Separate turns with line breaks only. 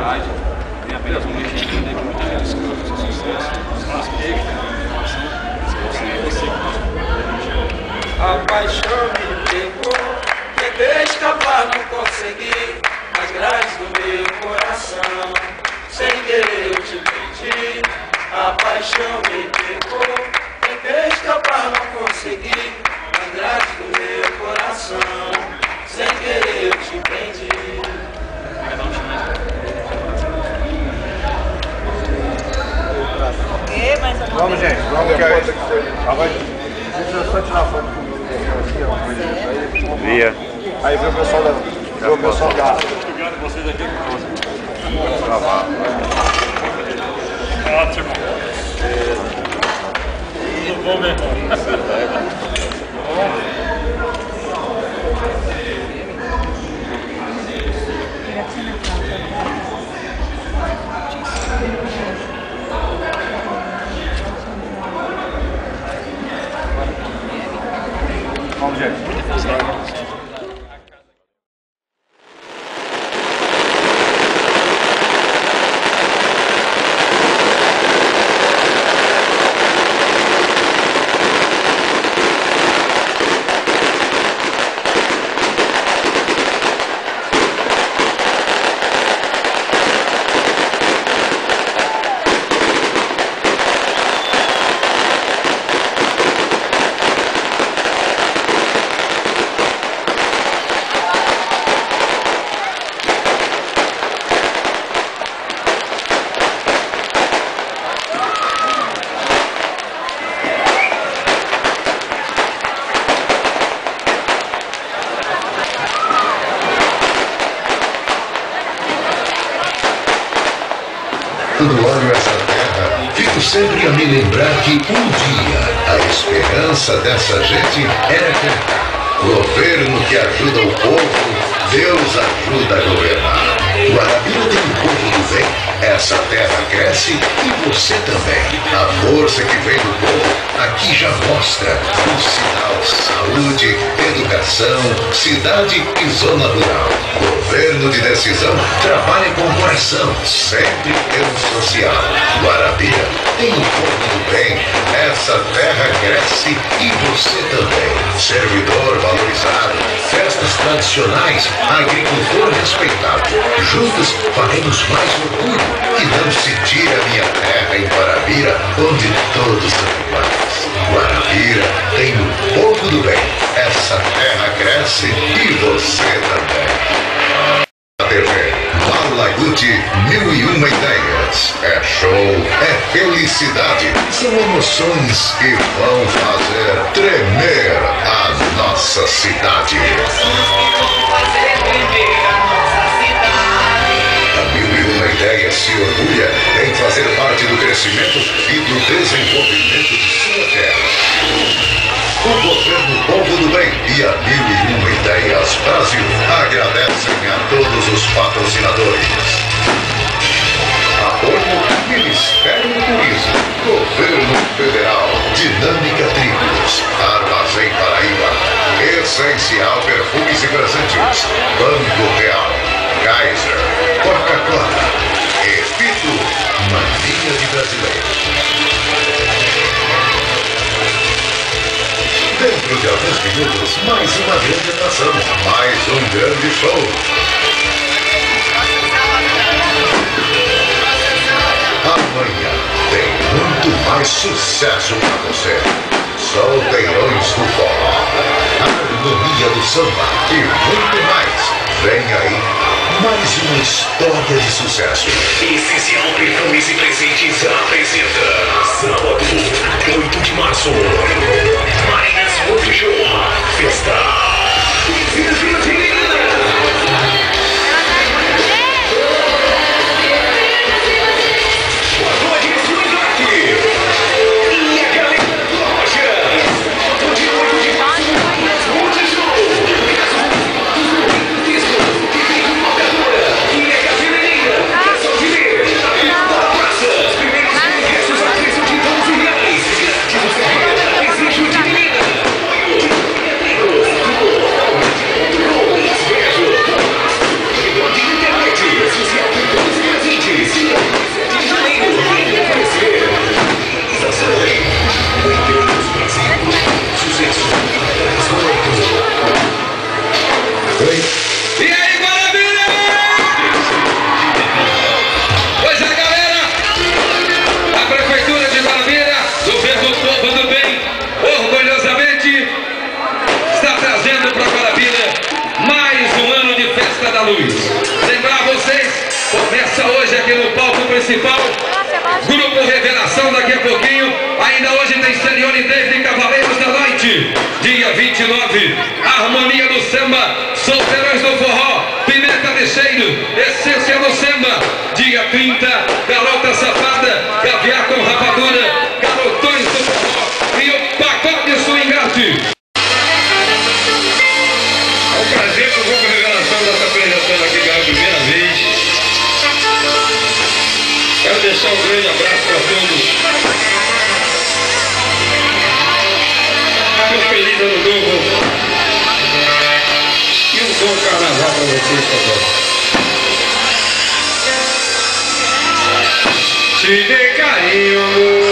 oportunidade, tem apenas um mês de estudo que muita gente escuta o seu sucesso, os queijos, você
a paixão me pegou, tentei escapar, não consegui, as grades do meu coração, sem querer eu te perdi. A paixão me pegou, tentei escapar, não consegui, as grades do meu coração, sem querer eu te prendi.
Ok, mais uma
Vamos,
vez.
gente, vamos que aí. Deixa eu só tirar a foto com o Via. Aí vê o pessoal da. Vê o pessoal da.
Obrigado a vocês aqui.
Vamos gravar.
Ótimo. Tudo bom, meu irmão?
Vamos, gente.
Quando olho essa terra, fico sempre a me lembrar que um dia a esperança dessa gente era cantar. Governo que ajuda o povo, Deus ajuda a governar. Guarabira tem um povo do bem, essa terra cresce e você também. A força que vem do povo aqui já mostra o sinal: saúde, educação, cidade e zona rural. Governo de decisão trabalha com o coração, sempre pelo social. Guarabira tem o povo do bem, essa terra cresce e você também. Servidor valorizado, festas tradicionais, agricultor respeitado. Juntos faremos mais orgulho, que não se tire a minha terra em Guarabira, onde todos são iguais. Guarabira tem o povo do bem, essa terra cresce e você também. A TV Malaguti, 1001 ideias. É show, é felicidade, são emoções que vão fazer tremer a nossa cidade. A 1001 ideias se orgulha em fazer parte do crescimento e do desenvolvimento de sua terra. O Governo Povo do Bem e a 1001 Ideias Brasil agradecem a todos os patrocinadores. Apoio Ministério do Turismo, Governo Federal, Dinâmica Tribos, Armazém Paraíba, Essencial Perfumes e Presentes, Banco Real, Kaiser, Coca-Cola. Repito, mania de brasileiro. Dentro de alguns minutos, mais uma grande atração, mais um grande show. Amanhã tem muito mais sucesso para você. Solteirões do forró, harmonia do samba e muito mais. Vem aí mais uma história de sucesso.
Essencial Perfumes e Presentes apresenta sábado, 8 de março, Marinas World Show, festa.
Municipal, Grupo Revelação daqui a pouquinho. Ainda hoje tem Serione David Cavaleiros da Noite. Dia 29, Harmonia do Samba, Solteirões do Forró, Pimenta Bicheiro, Essência do Samba. Dia 30, Garota Safada, Gaviar com Rapadura, Garotões do Forró e o Pacote Swingate. É um prazer que o Grupo Revelação está apresentando aqui pela primeira vez. Quero deixar um grande abraço para todos. Um feliz ano novo. E um bom carnaval para vocês também. Te dei carinho, amor.